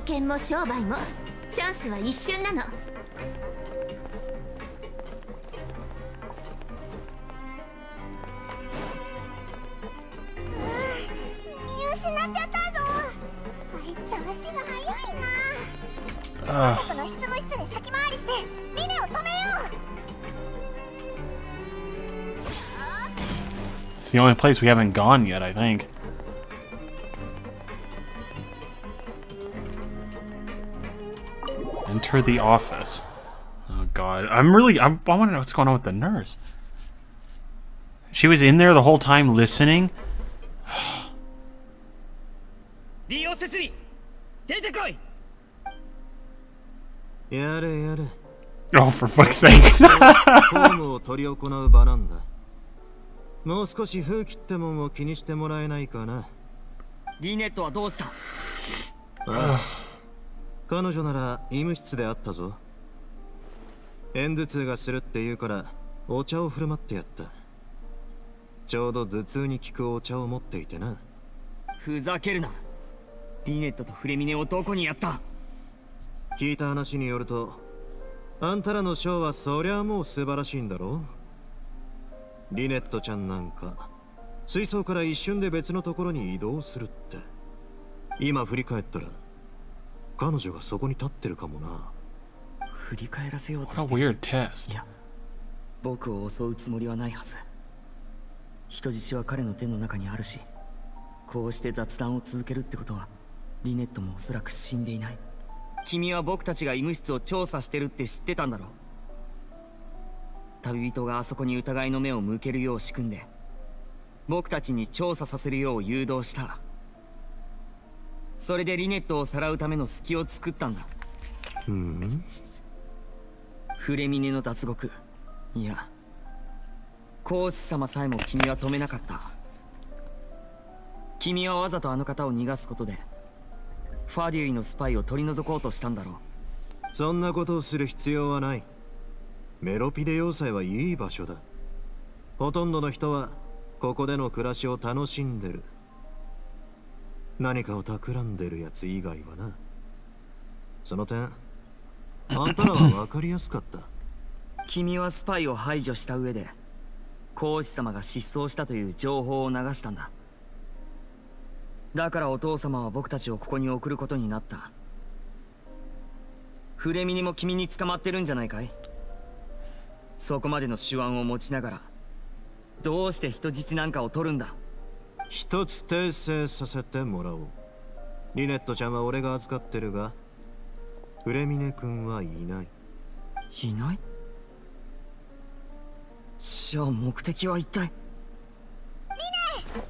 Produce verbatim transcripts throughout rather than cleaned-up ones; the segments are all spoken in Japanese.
険も商売もチャンスは一瞬なの。 見失っちゃったぞ。あいつ足が速いな。工作の執務室に先回りしてリネを止めよう。 It's the only place we haven't gone yet, I think. Enter the office. Oh god, I'm really, I'm, I want to know what's going on with the nurse. She was in there the whole time listening. Oh, for fuck's sake. もう少し風切ってもんを気にしてもらえないかな。 リネットはどうした？ ああ、彼女なら医務室であったぞ。片頭痛がするって言うからお茶を振る舞ってやった。ちょうど頭痛に効くお茶を持っていてな。 ふざけるな。リネットとフレミネをどこにやった？ 聞いた話によると、あんたらのショーはそりゃもう素晴らしいんだろう。リネットちゃんなんか水槽から一瞬で別のところに移動するって。今振り返ったら彼女がそこに立ってるかもな。 振り返らせようとして。 What a weird test. いや、僕を襲うつもりはないはず。人質は彼の手の中にあるし、こうして雑談を続けるってことはリネットもおそらく死んでいない。君は僕たちが医務室を調査してるって知ってたんだろう。旅人があそこに疑いの目を向けるよう仕組んで、僕たちに調査させるよう誘導した。それでリネットをさらうための隙を作ったんだ。 うん。 フレミネの脱獄、いや皇子様さえも君は止めなかった。君はわざとあの方を逃がすことでファデュイのスパイを取り除こうとしたんだろう。 そんなことをする必要はない。メロピデ要塞はいい場所だ。ほとんどの人はここでの暮らしを楽しんでる。何かを企んでるやつ以外はな。その点あんたらは分かりやすかった。 君はスパイを排除した上で皇子様が失踪したという情報を流したんだ。だからお父様は僕たちをここに送ることになった。フレミニも君に捕まってるんじゃないかい？そこまでの手腕を持ちながらどうして人質なんかを取るんだ？ 一つ訂正させてもらおう。リネットちゃんは俺が預かってるが、フレミネ君はいない。 いない？じゃあ目的は一体？リネ！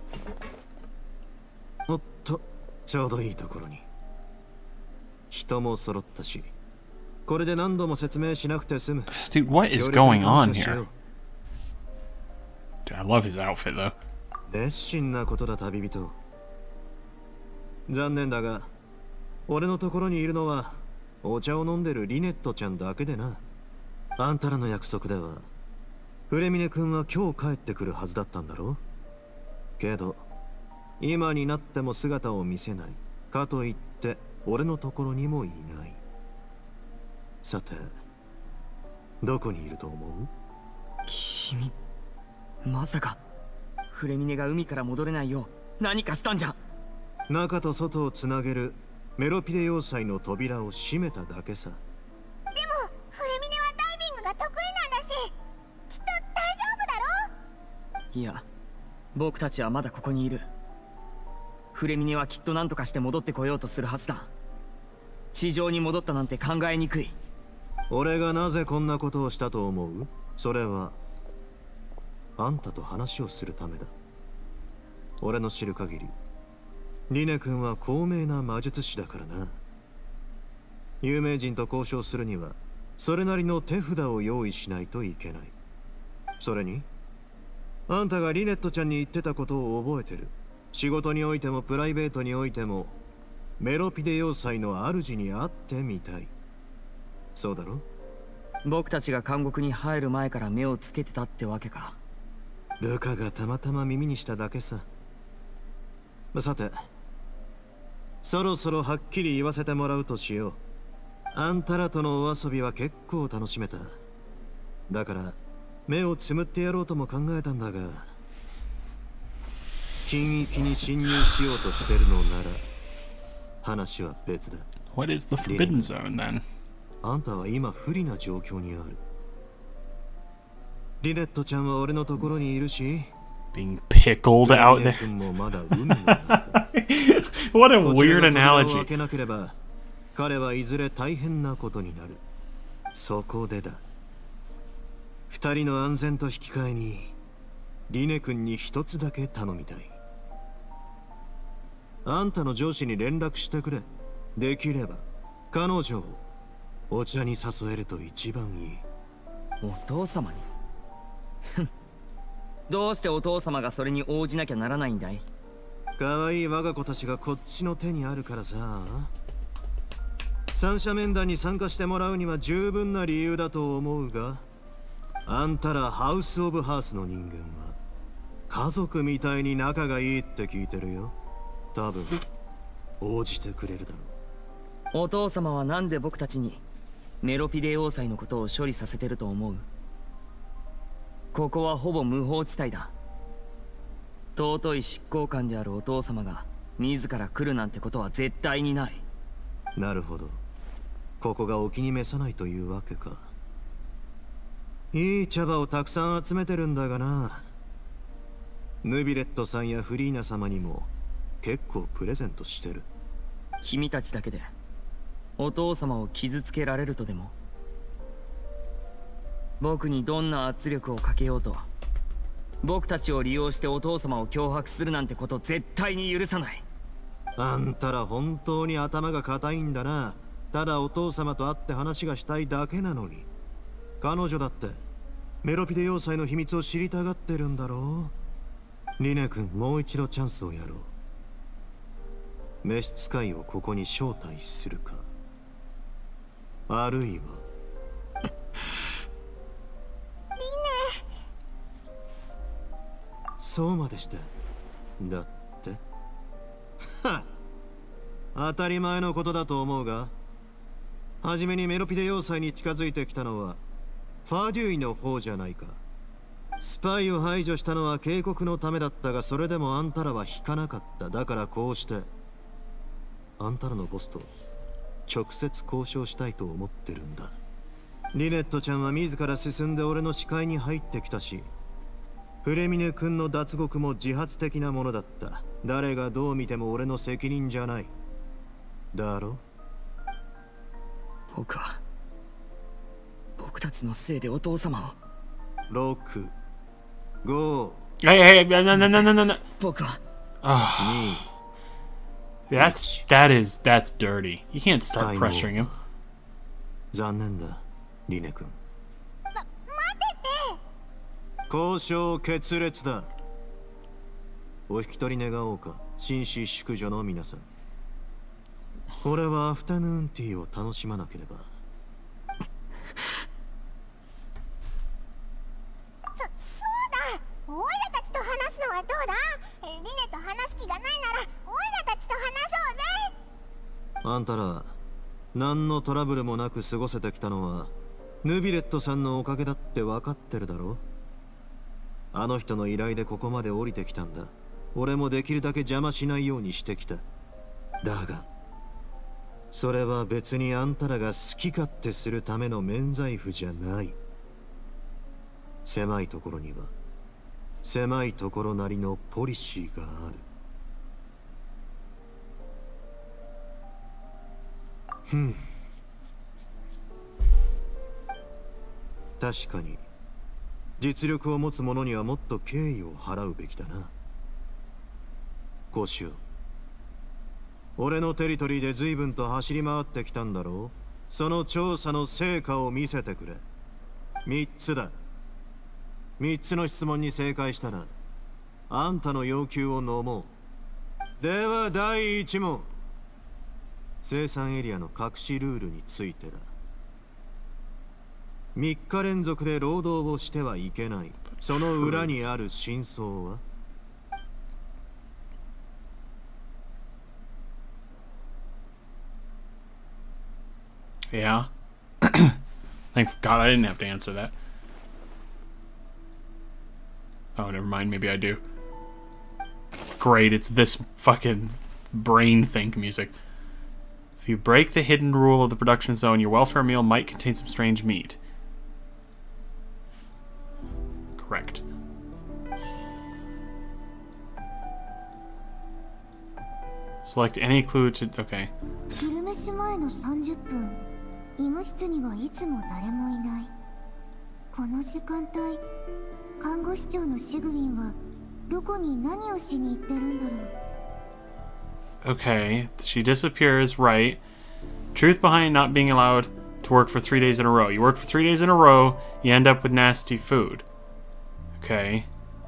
おっと、ちょうどいいところに。人も揃ったし、これで何度も説明しなくて済む。 Dude, what is going on here? Dude, I love his outfit though. 熱心なことだ、旅人。残念だが、俺のところにいるのはお茶を飲んでるリネットちゃんだけでな。あんたらの約束ではフレミネ君は今日帰ってくるはずだったんだろう。けど今になっても姿を見せない。かといって俺のところにもいない。さてどこにいると思う？ 君まさかフレミネが海から戻れないよう何かしたんじゃ？ 中と外をつなげるメロピデ要塞の扉を閉めただけさ。 でもフレミネはダイビングが得意なんだし、きっと大丈夫だろ？ いや、僕たちはまだここにいる。フレミネはきっと何とかして戻ってこようとするはずだ。地上に戻ったなんて考えにくい。 俺がなぜこんなことをしたと思う？それはあんたと話をするためだ。俺の知る限りリネ君は高名な魔術師だからな。有名人と交渉するにはそれなりの手札を用意しないといけない。それにあんたがリネットちゃんに言ってたことを覚えてる。仕事においてもプライベートにおいてもメロピデ要塞の主に会ってみたい。そうだろ？ 僕たちが監獄に入る前から目をつけてたってわけか。 ルカがたまたま耳にしただけさ。さてそろそろはっきり言わせてもらうとしよう。あんたらとのお遊びは結構楽しめた。だから目をつむってやろうとも考えたんだが、禁域に侵入しようとしてるのなら話は別だ。 What is the forbidden zone then? あんたは今不利な状況にある。リネットちゃんは俺のところにいるし、 Being pickled out there. 君もまだ海の中だ。 What a weird analogy. 開けなければ彼はいずれ大変なことになる。そこでだ、二人の安全と引き換えにリネ君に一つだけ頼みたい。あんたの上司に連絡してくれ。できれば彼女をお茶に誘えると一番いい。 お父様にどうしてお父様がそれに応じなきゃならないんだい？ 可愛い我が子たちがこっちの手にあるからさ。三者面談に参加してもらうには十分な理由だと思うが、あんたらハウス・オブ・ハースの人間は家族みたいに仲がいいって聞いてるよ。多分応じてくれるだろう。お父様はなんで僕たちにメロピデ要塞のことを処理させてると思う？ここはほぼ無法地帯だ。尊い執行官であるお父様が自ら来るなんてことは絶対にない。 なるほど、ここがお気に召さないというわけか。いい茶葉をたくさん集めてるんだがな。ヌビレットさんやフリーナ様にも結構プレゼントしてる。 君たちだけでお父様を傷つけられるとでも？僕にどんな圧力をかけようと、僕たちを利用してお父様を脅迫するなんてこと絶対に許さない。 あんたら本当に頭が固いんだな。ただお父様と会って話がしたいだけなのに。彼女だってメロピデ要塞の秘密を知りたがってるんだろう。リネ君、もう一度チャンスをやろう。召使いをここに招待するか、あるいはリネ。 そうまでしてだってはっ、当たり前のことだと思うが、はじめにメロピデ要塞に近づいてきたのはファデュイの方じゃないか。スパイを排除したのは警告のためだったが、それでもあんたらは引かなかった。だからこうしてあんたらのボスと直接交渉したいと思ってるんだ。リネットちゃんは自ら進んで俺の視界に入ってきたし、フレミネ君の脱獄も自発的なものだった。誰がどう見ても俺の責任じゃないだろ。 僕は僕たちのせいでお父様を。 ろく、ご、 Hey, hey, hey, no, no, no, no, no, no. 僕は Oh. That's, that is, that's dirty. You can't start pressuring him. 残念だ、リネ君。 ま、待てって。 交渉決裂だ。お引き取り願おうか、紳士淑女の皆さん。俺はアフタヌーンティーを楽しまなければ。 そ、そうだ。オイラたちと話すのはどうだ？リネと話す気がないならオイラたちと話そうぜ。 あんたら何のトラブルもなく過ごせてきたのはヌビレットさんのおかげだって分かってるだろ。あの人の依頼でここまで降りてきたんだ。俺もできるだけ邪魔しないようにしてきた。だがそれは別にあんたらが好き勝手するための免罪符じゃない。狭いところには狭いところなりのポリシーがある。ふん、確かに実力を持つ者にはもっと敬意を払うべきだな。こうしよう。俺のテリトリーで随分と走り回ってきたんだろう。その調査の成果を見せてくれ。三つだ。三つの質問に正解したらあんたの要求を飲もう。では第一問、生産エリアの隠しルールについてだ。三日連続で労働をしてはいけない。その裏にある真相は？ Yeah. Thank God I didn't have to answer that. Oh, never mind. Maybe I do. Great, it's this fucking brain think music. If you break the hidden rule of the production zone, your welfare meal might contain some strange meat. Correct. Select any clue to... Okay. 昼飯前のさんじゅっぷん、医務室にはいつも誰もいない。この時間帯、看護師長のシグウィンはどこに何をしに行ってるんだろう。 Okay, she disappears, right. Truth behind not being allowed to work for three days in a row. You work for three days in a row, you end up with nasty food. Okay.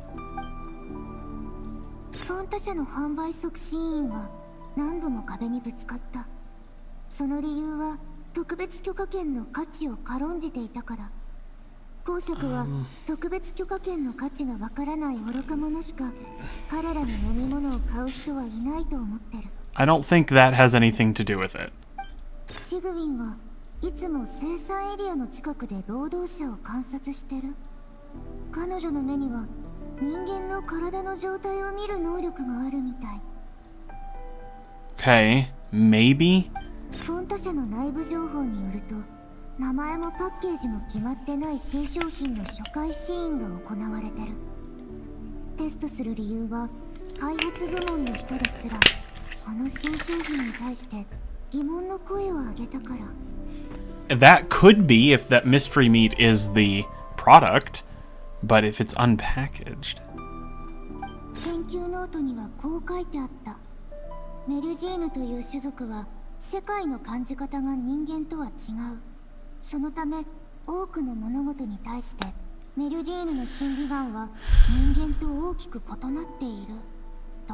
フォンタ社の販売促進員は何度も壁にぶつかった。その理由は特別許可権の価値を軽んじていたから。公爵は特別許可権の価値がわからない愚か者しか彼らの飲み物を買う人はいないと思ってる。 I don't think that has anything to do with it. シグウィンはいつも生産エリアの近くで労働者を観察してる。彼女の目には人間の体の状態を見る能力があるみたい。 Okay, maybe? フォンタ社の内部情報によると、名前もパッケージも決まってない新商品の初回試飲が行われてる。テストする理由は開発部門の人ですらこの新商品に対して疑問の声を上げたから。 That could be if that mystery meat is the product, but if it's unpackaged. 研究ノートにはこう書いてあった。メルジーヌという種族は世界の感じ方が人間とは違う。そのため多くの物事に対してメルジーヌの審美眼は人間と大きく異なっていると。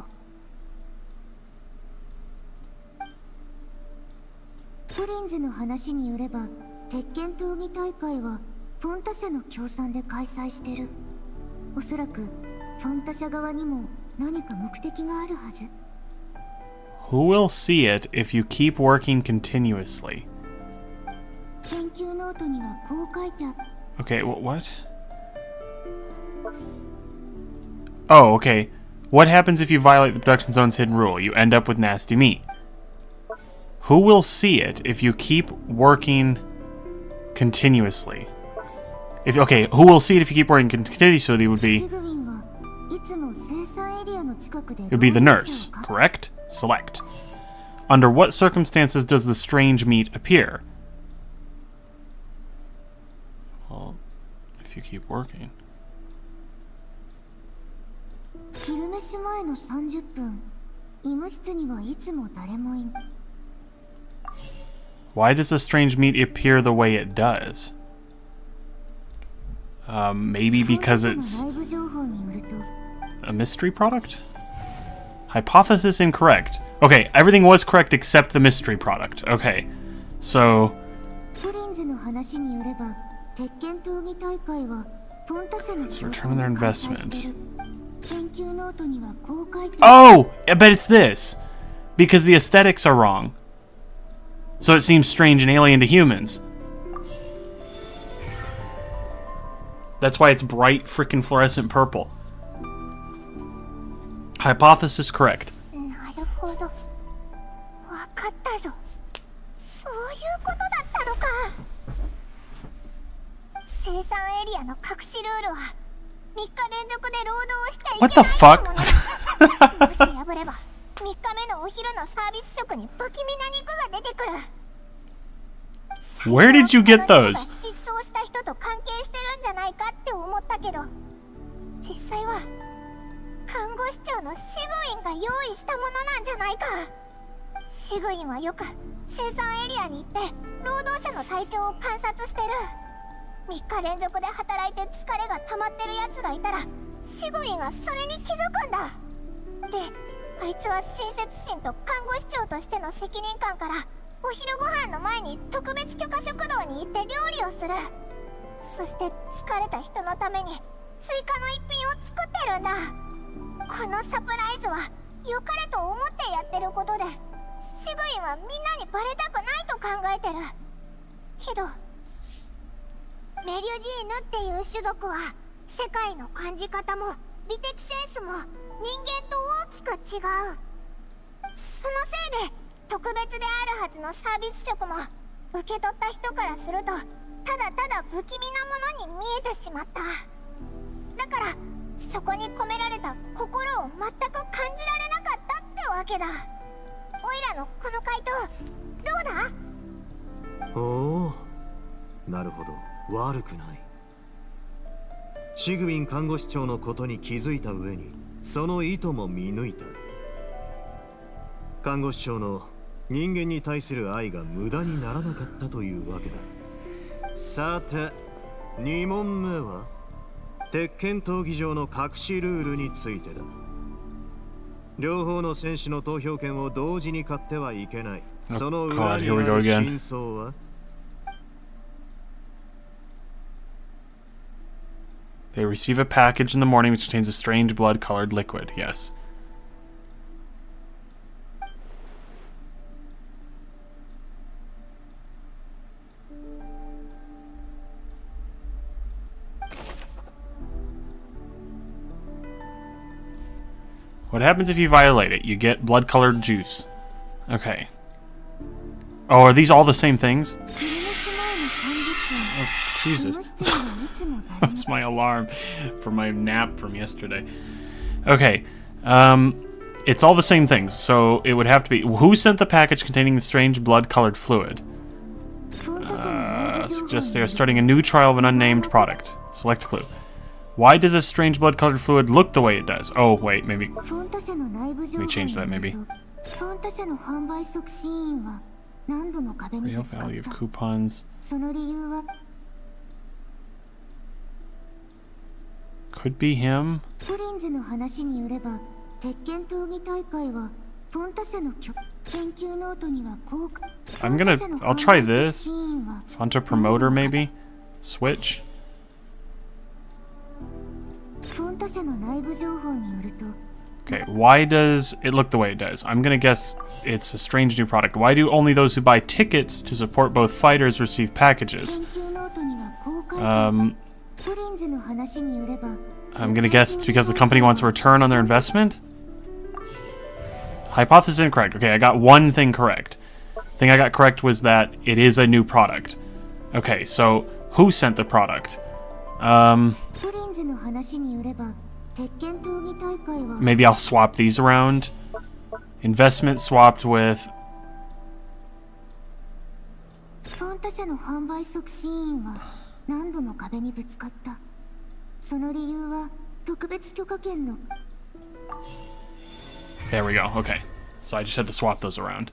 プリンズの話によれば鉄拳闘技大会はフォンタ社の協賛で開催してる。おそらくフォンタ社側にも何か目的があるはず。 Who will see it if you keep working continuously? 研究ノートにはこう書いてあった。 Okay, wh- what? Oh, okay. What happens if you violate the production zone's hidden rule? You end up with nasty meat. Who will see it if you keep working continuously? If okay, who will see it if you keep working continuously would be... It would be the nurse, correct? Select. Under what circumstances does the strange meat appear? Well, if you keep working. 昼飯前のさんじゅっぷん、医務室にはいつも誰もいない。 Why does the strange meat appear the way it does? Um, maybe because it's a mystery product? Hypothesis incorrect. Okay, everything was correct except the mystery product. Okay, so... Let's return their investment. Oh! I bet it's this! Because the aesthetics are wrong. So it seems strange and alien to humans. That's why it's bright freaking fluorescent purple. Hypothesis correct. なるほど。わかったぞ。そういうことだったのか。生産エリアの隠しルールはみっか連続で労働をしちゃいけない。 What the fuck? もし破ればみっかめのお昼のサービス食に不気味な肉が出てくる。 Where did you get those? 失踪した人と関係してるんじゃないかって思ったけど、実際は看護師長のシグウィンが用意したものなんじゃないか。シグウィンはよく生産エリアに行って労働者の体調を観察してる。みっか連続で働いて疲れが溜まってるやつがいたらシグウィンがそれに気づくんだ。で、あいつは親切心と看護師長としての責任感からお昼ご飯の前に特別許可食堂に行って料理をする。そして疲れた人のために追加の一品を作ってるんだ。このサプライズは良かれと思ってやってることで、シグウィンはみんなにバレたくないと考えてる。 けどメリュジーヌっていう種族は世界の感じ方も美的センスも人間と大きく違う。そのせいで特別であるはずのサービス職も受け取った人からするとただただ不気味なものに見えてしまった。だからそこに込められた心を全く感じられなかったってわけだ。オイラのこの回答どうだ？ おお、なるほど、悪くない。シグウィン看護師長のことに気づいた上にその意図も見抜いた。看護師長の人間に対する愛が無駄にならなかったというわけだ。さてに問目は鉄拳闘技場の隠しルールについてだ。両方の選手の投票権を同時に買ってはいけない。その裏にある真相は They receive a package in the morning which contains a strange blood-colored liquid. Yes. What happens if you violate it? You get blood-colored juice. Okay. Oh, are these all the same things? Oh, Jesus. That's my alarm for my nap from yesterday. Okay. Um, it's all the same things, so it would have to be... Who sent the package containing the strange blood-colored fluid? Uh, suggests they are starting a new trial of an unnamed product. Select clue. Why does this strange blood-colored fluid look the way it does? Oh, wait, maybe... Let me change that, maybe. Real value of coupons. Could be him. I'm gonna... I'll try this. Fonta promoter, maybe? Switch. Okay, why does it look the way it does? I'm gonna guess it's a strange new product. Why do only those who buy tickets to support both fighters receive packages? Um, I'm gonna guess it's because the company wants a return on their investment? Hypothesis incorrect. Okay, I got one thing correct. Thing I got correct was that it is a new product. Okay, so who sent the product? Um, maybe I'll swap these around. Investment swapped with... There we go, okay. So I just had to swap those around.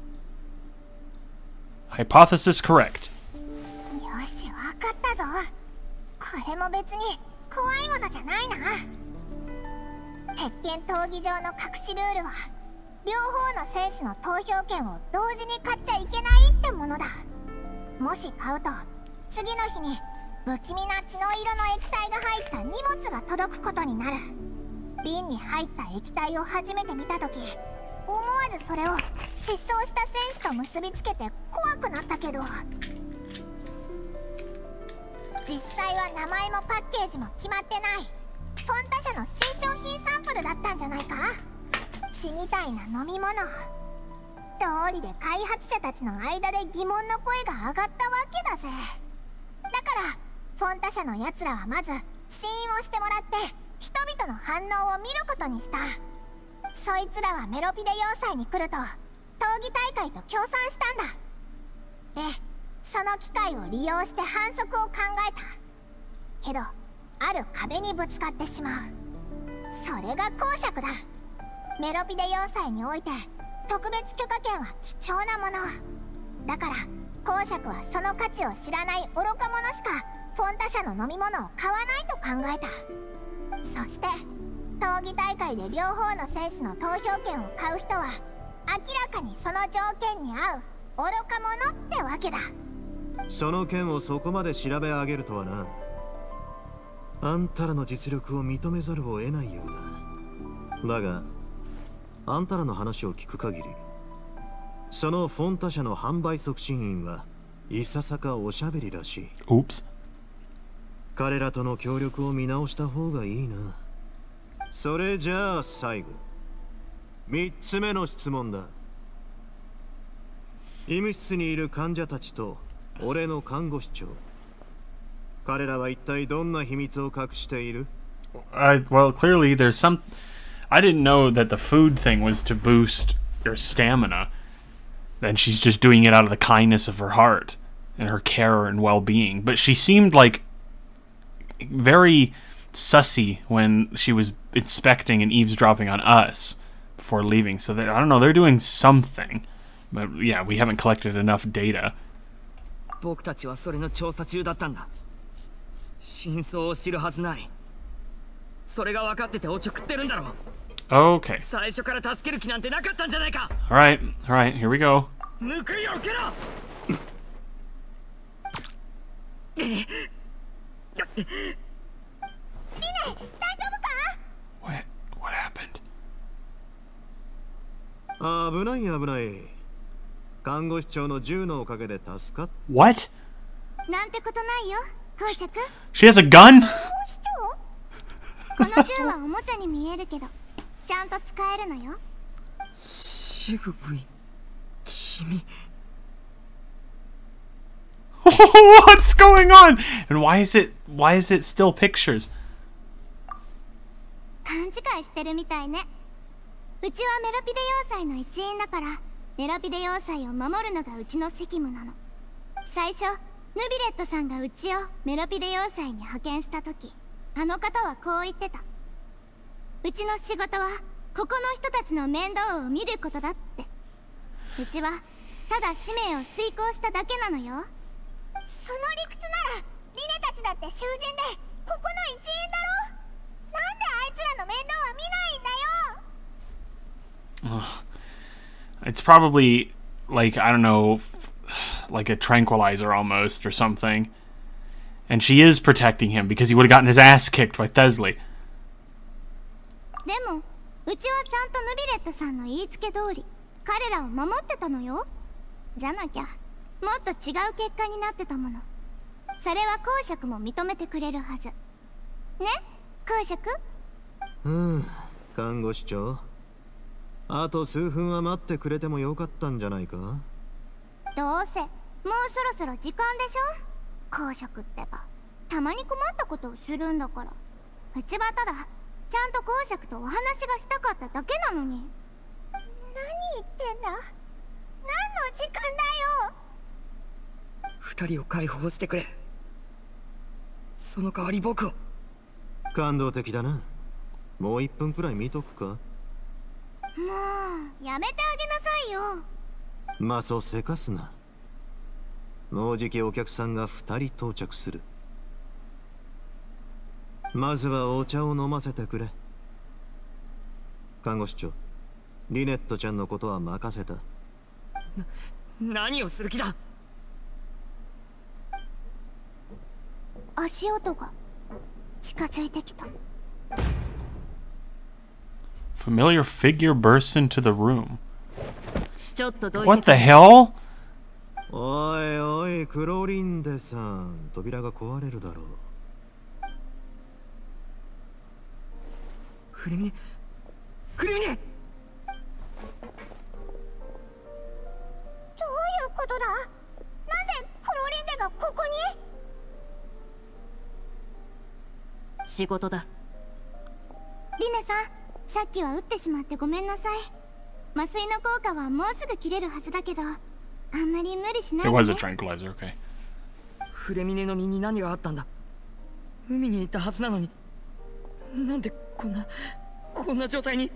Hypothesis correct. これも別に怖いものじゃないな。鉄拳闘技場の隠しルールは両方の選手の投票権を同時に買っちゃいけないってものだ。もし買うと次の日に不気味な血の色の液体が入った荷物が届くことになる。瓶に入った液体を初めて見たとき、思わずそれを失踪した選手と結びつけて怖くなったけど、実際は名前もパッケージも決まってないフォンタ社の新商品サンプルだったんじゃないか。血みたいな飲み物。道理で開発者たちの間で疑問の声が上がったわけだぜ。だからフォンタ社のやつらはまず試飲をしてもらって人々の反応を見ることにした。そいつらはメロピデ要塞に来ると闘技大会と協賛したんだ。でその機会を利用して反則を考えたけど、ある壁にぶつかってしまう。それが公爵だ。メロピデ要塞において特別許可権は貴重なものだから、公爵はその価値を知らない愚か者しかフォンタ社の飲み物を買わないと考えた。そして闘技大会で両方の選手の投票権を買う人は明らかにその条件に合う愚か者ってわけだ。 その件をそこまで調べ上げるとはな。あんたらの実力を認めざるを得ないようだ。だがあんたらの話を聞く限り、そのフォンタ社の販売促進員はいささかおしゃべりらしい。 Oops. 彼らとの協力を見直した方がいいな。それじゃあ最後、みっつめの質問だ。医務室にいる患者たちと俺の看護師長、彼らは一体どんな秘密を隠している？ I, well, clearly there's some... I didn't know that the food thing was to boost your stamina. And she's just doing it out of the kindness of her heart and her care and well-being. But she seemed like very sussy when she was inspecting and eavesdropping on us before leaving. So I don't know, they're doing something. But yeah, we haven't collected enough data. 僕たちはそれの調査中だったんだ。真相を知るはずない。それが分かってておちょくってるんだろう。 Okay. 最初から助ける気なんてなかったんじゃないか。 Alright, alright, here we go. 報いを受けろ。リネ、大丈夫か？ What? What happened? 危ない危ない。看護師長の銃のおかげで助かっ。 What? なんてことないよ、公爵。 She has a gun? 看護師長？この銃はおもちゃに見えるけど、ちゃんと使えるのよ。 シグブイ、君。 What's going on? And why is it why is it still pictures? 勘違いしてるみたいね。うちはメロピデ要塞の一員だから、メロピデ要塞を守るのがうちの責務なの。最初、ヌビレットさんがうちをメロピデ要塞に派遣した時、あの方はこう言ってた。うちの仕事はここの人たちの面倒を見ることだって。うちはただ使命を遂行しただけなのよ。その理屈ならリネたちだって囚人でここの一員だろ。なんであいつらの面倒は見ないんだよ。 It's probably like, I don't know, like a tranquilizer almost or something. And she is protecting him because he would have gotten his ass kicked by Thesley. でもうちはちゃんとヌビレットさんの言いつけ通り彼らを守ってたのよ。じゃなきゃもっと違う結果になってたもの。それは公爵も認めてくれるはずね、公爵。 うん、看護師長、あと数分は待ってくれてもよかったんじゃないか。 どうせもうそろそろ時間でしょ。公爵ってばたまに困ったことをするんだから。うちはただちゃんと公爵とお話がしたかっただけなのに。何言ってんだ。何の時間だよ。 二人を解放してくれ。その代わり僕を。 感動的だな。もう一分くらい見とくか。 もうやめてあげなさいよ。 まあそうせかすな。もうじきお客さんが二人到着する。まずはお茶を飲ませてくれ。看護師長、リネットちゃんのことは任せた。 な、何をする気だ。 足音が近づいてきた。 Familiar figure bursts into the room. ちょっとどいて。 What the hell? おいおい、クロリンデさん、扉が壊れるだろう。 フレミネ、フレミネ。どういうことだ。なんでクロリンデがここに。 仕事だ。 リネさん、さっきは撃ってしまってごめんなさい。麻酔の効果はもうすぐ切れるはずだけど、あんまり無理しないで It ね。 was a tranquilizer, okay. フレミネの身に何があったんだ。海に行ったはずなのに、なんでこんなこんな状態に。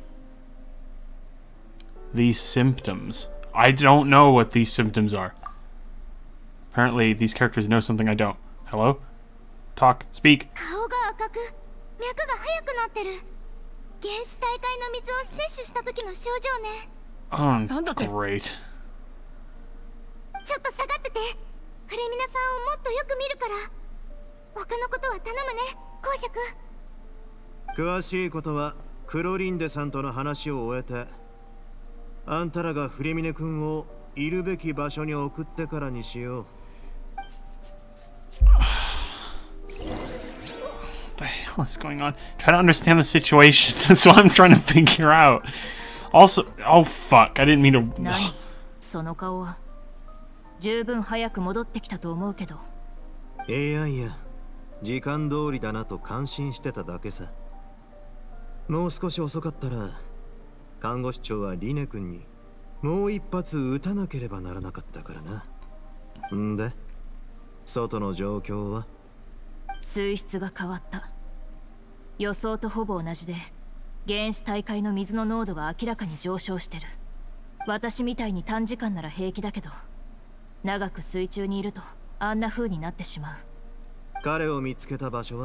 These symptoms. I don't know what these symptoms are. Apparently, these characters know something I don't. Hello? Talk. Speak. 顔が赤く、脈が速くなってる。原始大会の水を摂取した時の症状ね。 Oh, なんだって。 great. ちょっと下がってて。フレミナさんをもっとよく見るから。他のことは頼むね、公爵。 詳しいことはクロリンデさんとの話を終えて、あんたらがフレミネ君をいるべき場所に送ってからにしよう。 hell is going on? Try to understand the situation. That's what I'm trying to figure out. Also, oh fuck, I didn't mean to. 何その顔は十分早く戻ってきたと思うけど。 いやいや、時間通りだなと感心してただけさ。もう少し遅かったら看護師長はリネ君にもう一発撃たなければならなかったからな。んで外の状況は？ 水質が変わった。予想とほぼ同じで原始大海の水の濃度が明らかに上昇してる。私みたいに短時間なら平気だけど、長く水中にいるとあんな風になってしまう。 彼を見つけた場所は？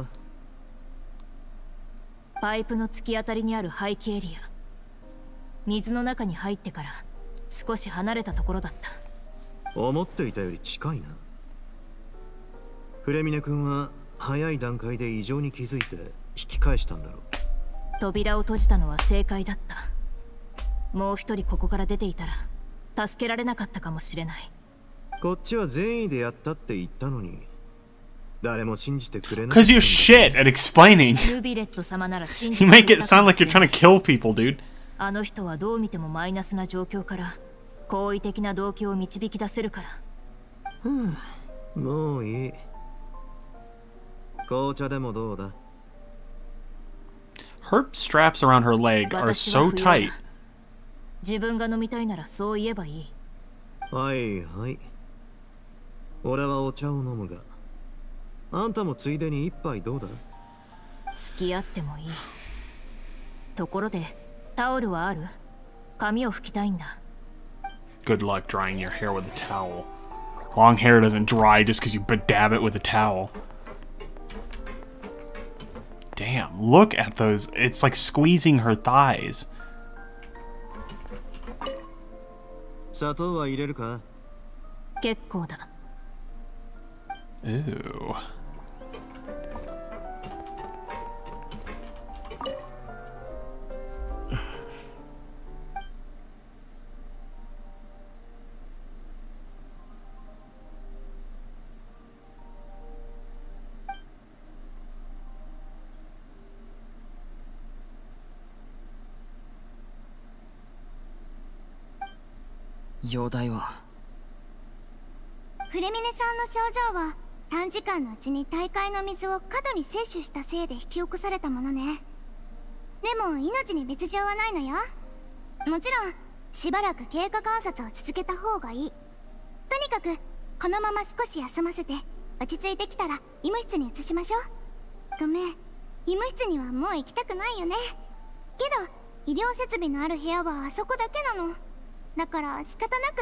パイプの突き当たりにある排気エリア。水の中に入ってから少し離れたところだった。 思っていたより近いな。フレミネ君は早い段階で異常に気づいて引き返したんだろう。 扉を閉じたのは正解だった。もう一人ここから出ていたら助けられなかったかもしれない。 こっちは善意でやったって言ったのに誰も信じてくれない。 Because you're shit at explaining. ルビレット様なら信 You じて make くれ it たか sound も like し you're れな trying い。 to kill people, dude. あの人はどう見てもマイナスな状況から好意的な動機を導き出せるから。 ふう、もういい。紅茶でもどうだ？ Her straps around her leg are 私は so 不要だ。 tight. 自分が飲みたいならそう言えばいい。 はいはい。俺はお茶を飲むが、あんたもついでに一杯どうだ？ 付き合ってもいい。ところでタオルはある？髪を拭きたいんだ。 Good luck drying your hair with a towel. Long hair doesn't dry just because you bedab it with a towel. Damn, look at those. It's like squeezing her thighs. 砂糖は入れるか？ 結構だ。 Ooh. 容体は？ フレミネさんの症状は短時間のうちに大海の水を過度に摂取したせいで引き起こされたものね。でも命に別状はないのよ。もちろんしばらく経過観察を続けた方がいい。とにかくこのまま少し休ませて落ち着いてきたら医務室に移しましょう。ごめん、医務室にはもう行きたくないよね。けど医療設備のある部屋はあそこだけなの。だから仕方なくって。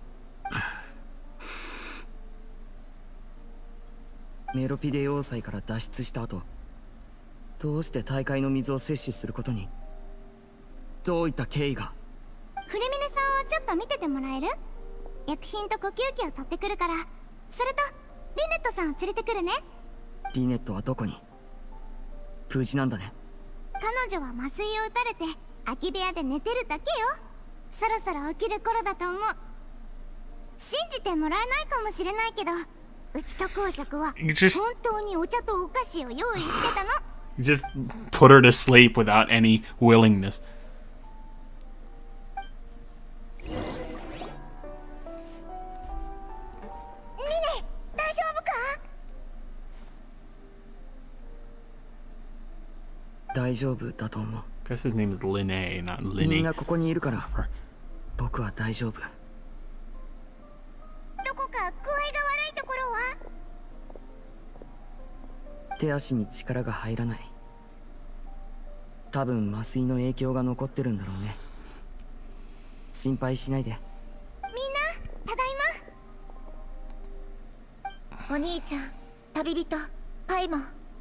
メロピデ要塞から脱出した後、どうして大海の水を摂取することに？どういった経緯が？ フレミネさんをちょっと見ててもらえる？薬品と呼吸器を取ってくるから。それとリネットさんを連れてくるね。 リネットはどこに？無事なんだね。 彼女は麻酔を打たれて空き部屋で寝てるだけよ。そろそろ起きる頃だと思う。信じてもらえないかもしれないけど、うちと公爵は You just 本当にお茶とお菓子を用意してたの。 you just put her to sleep without any willingness. リネ、大丈夫か？ 大丈夫だと思う。 Guess his name is Linne, not みん Linny. なここにいるから僕は大丈夫。 どこか具合が悪いところは？ 手足に力が入らない。多分麻酔の影響が残ってるんだろうね。心配しないで。 みんなただいま。お兄ちゃん、旅人、パイモン。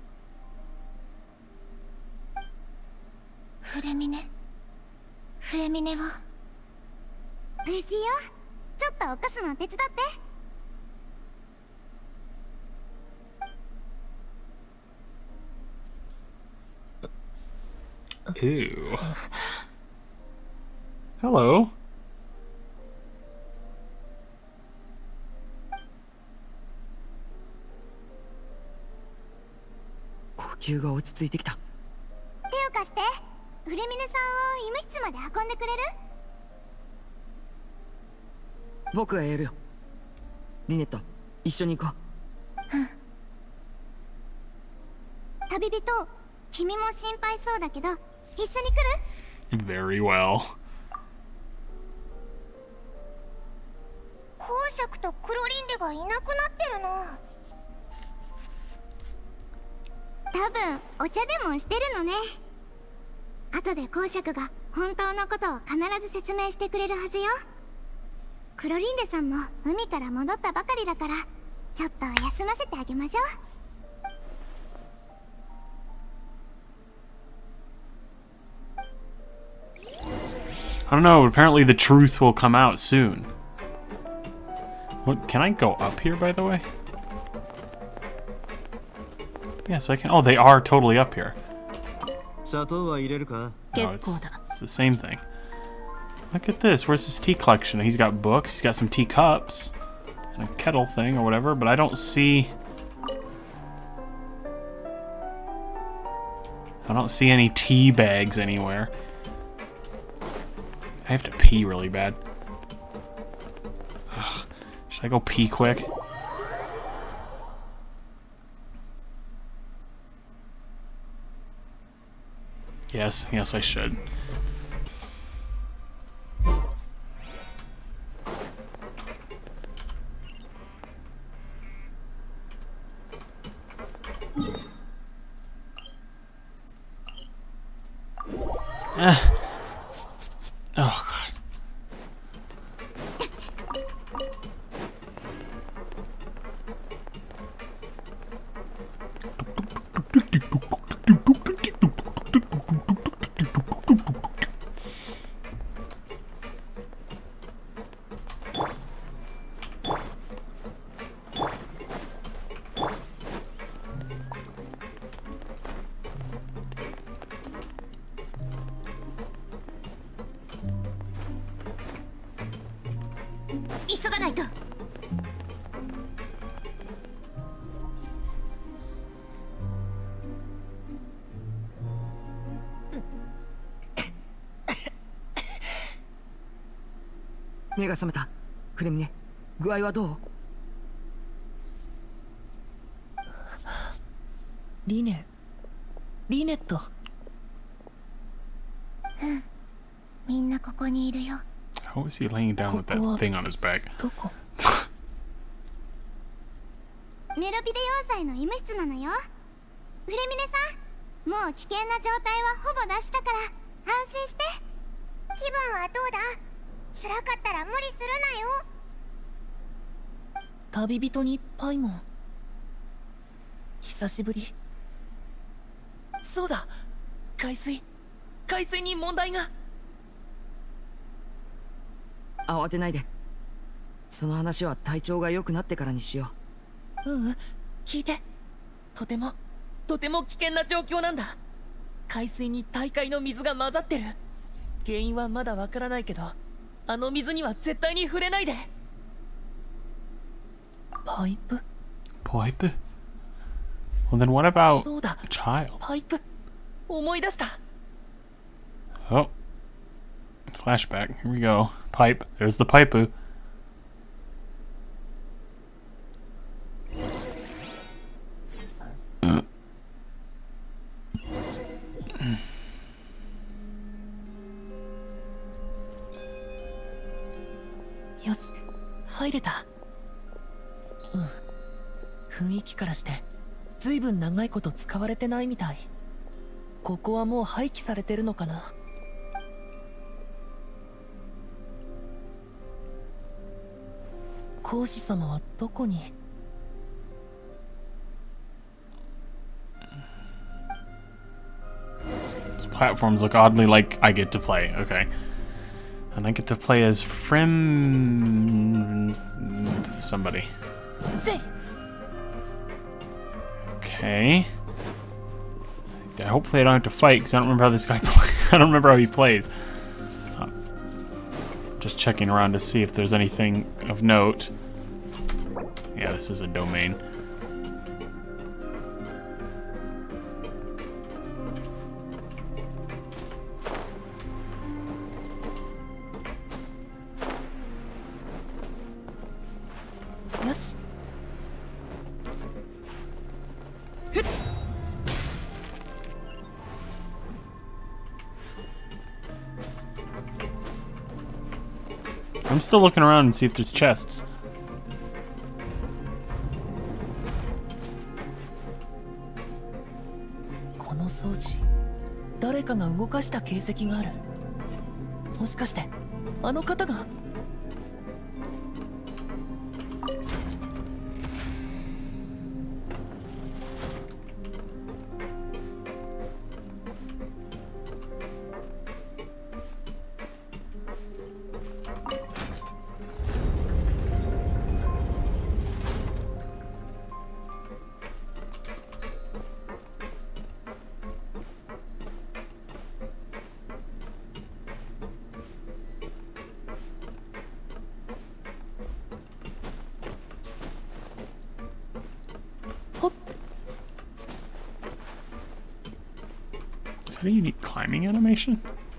フレミネフレミネは無事よ。ちょっと起こすの手伝って。 Ew. Hello. 呼球が落ち着いてきた。 手を貸して。ウルミネさんを医務室まで運んでくれる？ 僕がやるよ。リネット、一緒に行こう。旅人、君も心配そうだけど一緒に来る？ Very well. 公爵とクロリンデがいなくなってるの。多分お茶でもしてるのね。後で公爵が本当のことを必ず説明してくれるはずよ。クロリンデさんも海から戻ったばかりだから、ちょっと休ませてあげましょう。 I don't know, apparently the truth will come out soon. What, can I go up here, by the way? Yes, I can. Oh, they are totally up here. Oh, it's, it's the same thing. Look at this. Where's his tea collection? He's got books. He's got some teacups and a kettle thing or whatever, but I don't see... I don't see any tea bags anywhere. I have to pee really bad. Ugh. Should I go pee quick? Yes, yes, I should. Ah. Oh, God. う。目が覚めた。フレミネ、具合はどう？ リネ、リネット。 うん、みんなここにいるよ。 How is he laying down with that thing on his back? どこ？ メロビデ要塞の医務室なのよ。フレミネさん、もう危険な状態はほぼなしだから安心して。気分はどうだ？辛かったら無理するなよ。 旅人にパイも久しぶり。そうだ、海水海水に問題が。 慌てないで。その話は体調が良くなってからにしよう。ううん、聞いて。とてもとても危険な状況なんだ。海水に大海の水が混ざってる。原因はまだわからないけど、あの水には絶対に触れないで。パイプ？ パイプ？ Well then what about そうだ、 child? パイプ。思い出した。 Oh. Flashback. Here we go. Pipe. There's the pipe. Yoし、入れた。うん。雰囲気からしてずいぶん長いこと使われてないみたい。ここはもう廃棄されてるのかな。講師様はどこに？ These platforms look oddly like I get to play. Okay. And I get to play as Frem... somebody. Okay. Hopefully I don't have to fight, because I don't remember how this guy plays. I don't remember how he plays. Uh, just checking around to see if there's anything of note. Yeah, this is a domain. I'm still looking around and see if there's chests. この装置、誰かが動かした形跡がある。もしかしてあの方が。 Is that a unique climbing animation?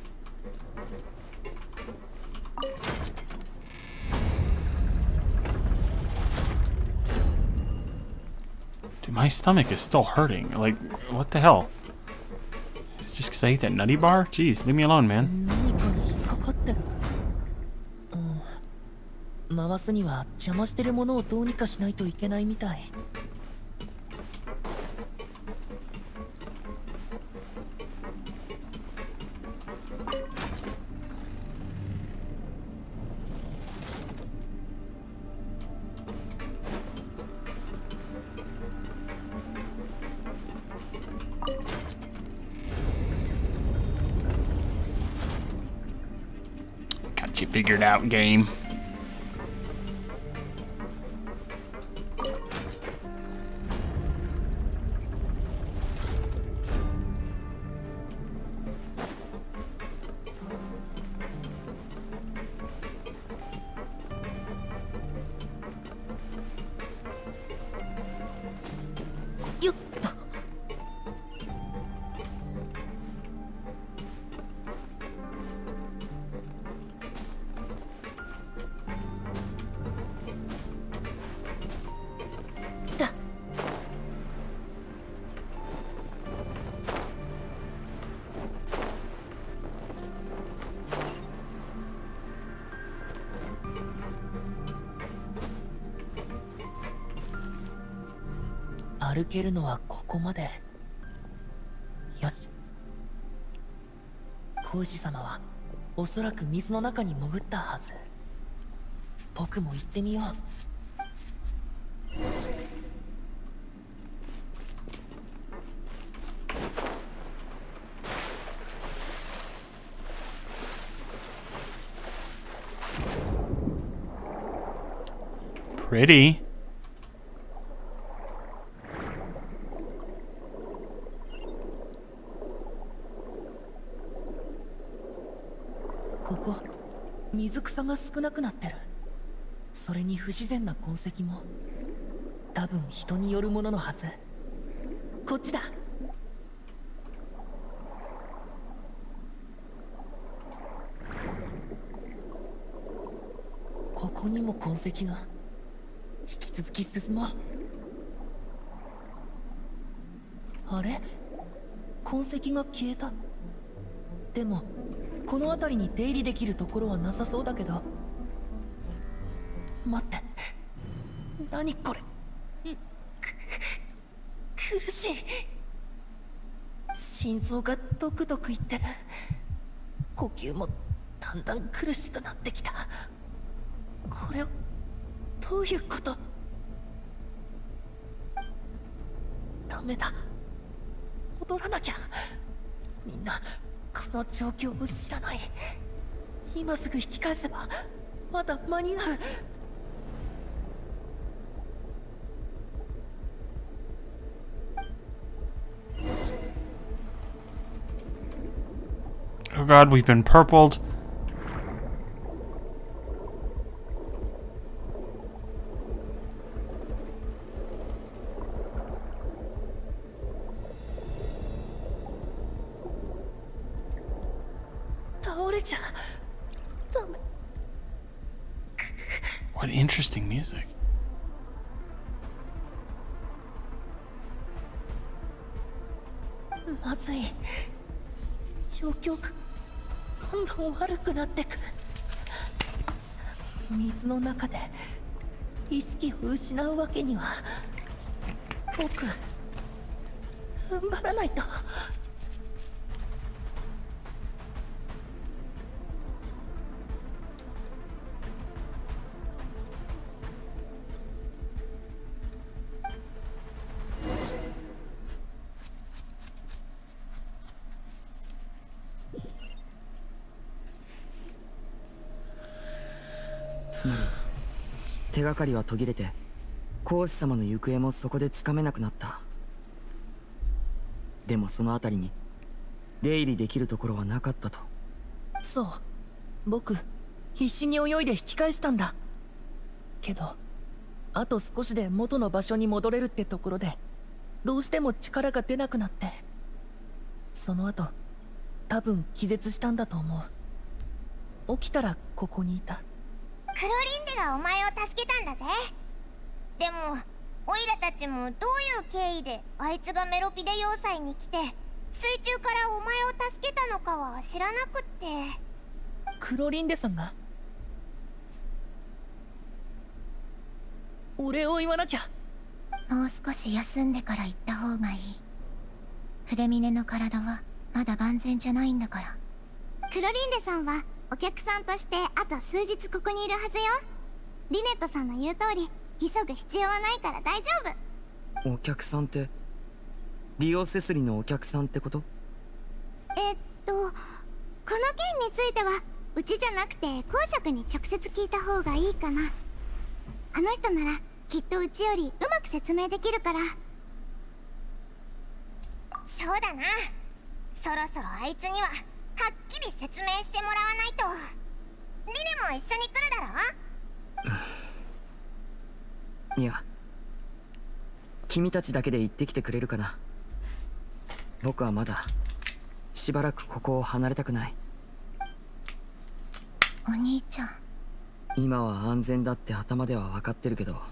Dude, my stomach is still hurting. Like, what the hell? Is it just because I ate that nutty bar? Jeez, leave me alone, man. 何かに引っかかってる。うん。回すには邪魔してるものをどうにかしないといけないみたい。 Got you figured out, game. Yo. 歩けるのはここまで。よし。皇子様はおそらく水の中に潜ったはず。僕も行ってみよう。 Pretty. ここ水草が少なくなってる。それに不自然な痕跡も多分人によるもののはず。こっちだ。ここにも痕跡が。引き続き進もう。あれ、痕跡が消えた。でもこの辺りに出入りできるところはなさそうだけど。待って、何これ。く苦しい。心臓がドクドクいってる。呼吸もだんだん苦しくなってきた。これはどういうこと。ダメだ、戻らなきゃ。みんなこの状況を知らない。今すぐ引き返せばまだ間に合う。 Oh god, we've been purpled. What interesting music. まずい。状況がどんどん悪くなってく。 水の中で意識を失うわけには。僕踏ん張らないと。 つまり手がかりは途切れて、講師様の行方もそこでつかめなくなった。でもその辺りに出入りできるところはなかったと。 そう、僕必死に泳いで引き返したんだけど、あと少しで元の場所に戻れるってところでどうしても力が出なくなって、その後多分気絶したんだと思う。起きたらここにいた。 クロリンデがお前を助けたんだぜ。でもオイラたちもどういう経緯であいつがメロピデ要塞に来て水中からお前を助けたのかは知らなくって。 クロリンデさんがお礼を言わなきゃ。 もう少し休んでから行った方がいい。フレミネの体はまだ万全じゃないんだから。クロリンデさんはお客さんとしてあと数日ここにいるはずよ。リネットさんの言う通り急ぐ必要はないから大丈夫。 お客さんってリオセスリのお客さんってこと？ えっとこの件についてはうちじゃなくて公爵に直接聞いた方がいいかな。あの人ならきっとうちよりうまく説明できるから。そうだな、そろそろあいつにははっきり説明してもらわないと。リネも一緒に来るだろ。 いや、君たちだけで行ってきてくれるかな。僕はまだしばらくここを離れたくない。 お兄ちゃん、 今は安全だって頭では分かってるけど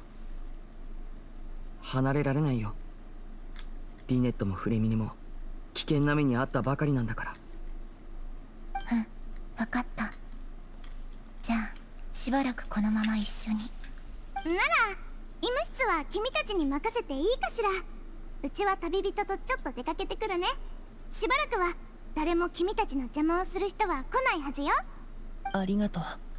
離れられないよ。リネットもフレミニも危険な目に遭ったばかりなんだから。 うん、分かった。じゃあしばらくこのまま一緒に。なら医務室は君たちに任せていいかしら。うちは旅人とちょっと出かけてくるね。しばらくは誰も君たちの邪魔をする人は来ないはずよ。 ありがとう。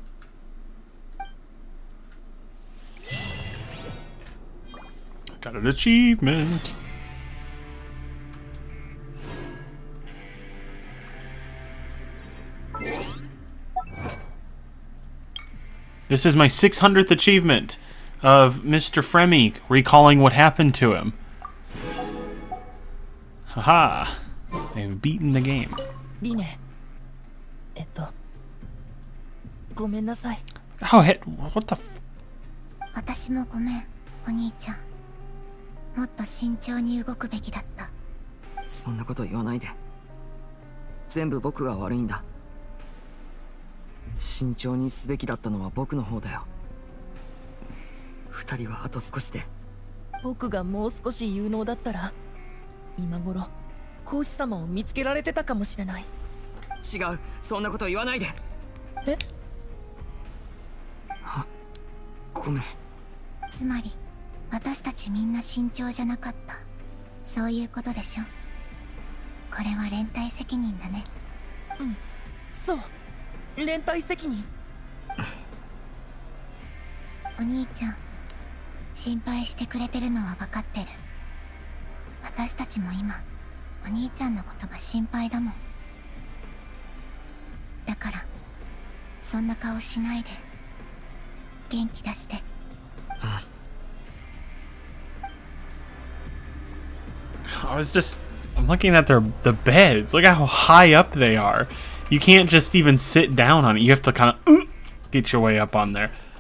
Got an achievement. This is my six hundredth achievement of Mister Fremy recalling what happened to him. Haha. I've beaten the game. リネ、えっとごめんなさい。 Oh, hit. What the f... 私もごめん、お兄ちゃん。もっと慎重に動くべきだった。 そんなこと言わないで。全部僕が悪いんだ。慎重にすべきだったのは僕の方だよ。二人はあと少しで。 僕がもう少し有能だったら今頃講師様を見つけられてたかもしれない。 違う、そんなこと言わないで。 え？ あ、ごめん。 つまり私たちみんな慎重じゃなかった、そういうことでしょ。これは連帯責任だね。 うん、そう、連帯責任。 お兄ちゃん、心配してくれてるのは分かってる。私たちも今お兄ちゃんのことが心配だもん。だからそんな顔しないで元気出して。 ああ。 I was just... I'm looking at their the beds. Look how high up they are. You can't just even sit down on it. You have to kind of uh, get your way up on there.